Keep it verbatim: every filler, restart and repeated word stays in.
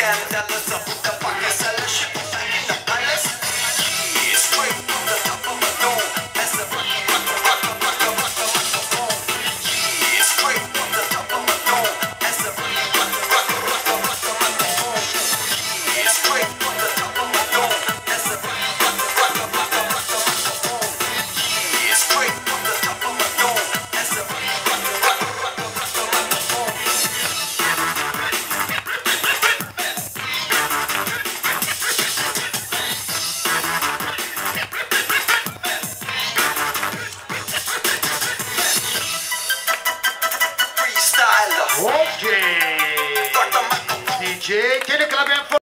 scandalous. I put the pockets of the ship back in the palace. Yeah, straight from the top of my dome. As the rock, rock, rock, rock, rock, rock, rock, microphone. Yeah, straight from the top of my dome. As the rock, rock, rock, rock, rock, rock, rock, microphone. Yeah, straight from the top of my dome. As the rock, rock, rock, rock, rock, rock, rock, microphone. Yeah, straight from the top of my dome. As the rock, rock, rock, rock, rock, rock, rock, microphone. Freestyler. Ok. Doctor Michael. D J, tiene que la vean